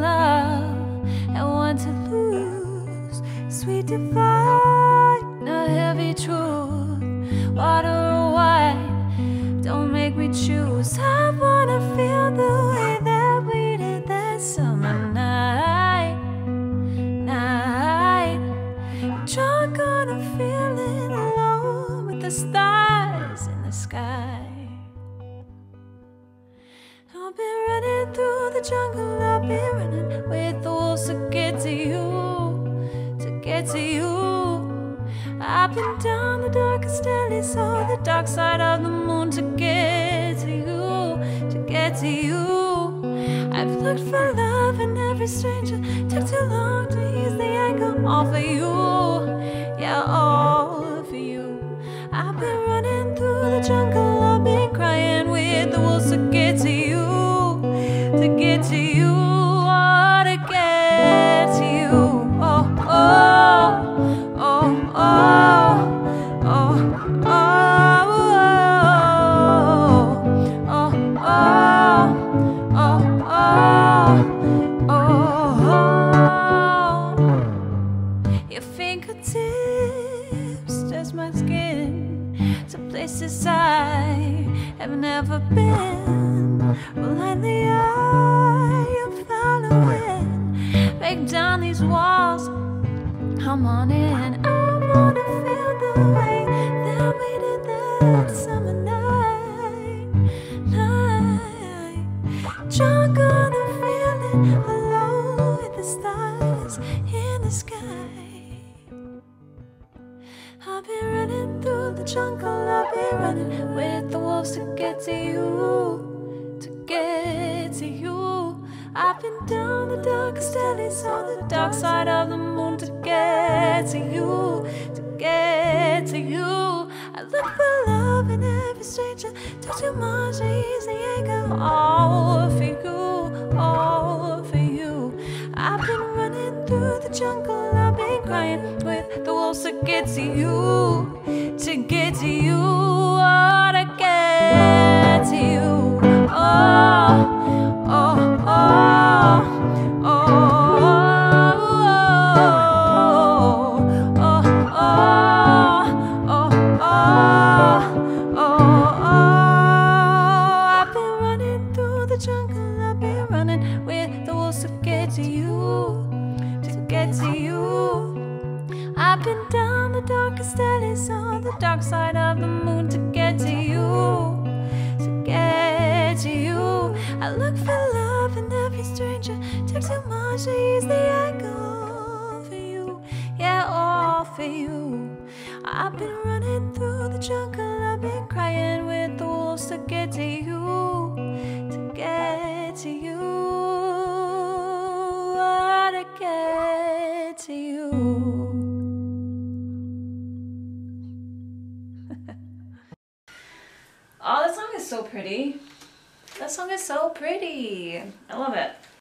love and one to lose. Sweet divine, a heavy truth. Water or wine, don't make me choose. I wanna feel the way that we did that summer night. Drunk on a feeling alone with the stars in the sky. I've been running through the jungle, I've been running with the wolves to get to you, to get to you. I've been down the darkest alley, saw the dark side of the moon to get to you, to get to you. I've looked for love in every stranger, took too long to ease the anger. All for you, yeah, all for you. I've been running through the jungle, I've been crying with the wolves to get to you, to get to you, oh, to get to you. Oh, oh, oh, oh, oh, oh, oh, oh, oh, oh, oh. Your fingertips touch my skin to places I have never been. Blindly I'm following. Break down these walls, come on in. I wanna feel the way that we did that summer night. Drunk on a feeling, alone with the stars in the sky. I've been running through the jungle, I've been running with the wolves to get to you, to get to you. I've been down the darkest alleys, on the dark side of the moon to get to you, to get to you. I look for love in every stranger, took too much to ease the anger. All for you, all for you. I've been running through the jungle, I've been crying with the wolves to get to you, to get to you, oh, to get to you. Oh, oh, oh, oh, oh, oh, oh, oh, oh. I've been running through the jungle, I've been running with the wolves to get to you, to get to you. I've been down the darkest alleys, on the dark side of the moon to get to you, to get to you. I look for love in every stranger, took too much to ease the anger. All for you, yeah, all for you. I've been running through the jungle, I've been crying with the wolves to get to you, to get to you, to get to you. Oh, that song is so pretty. That song is so pretty. I love it.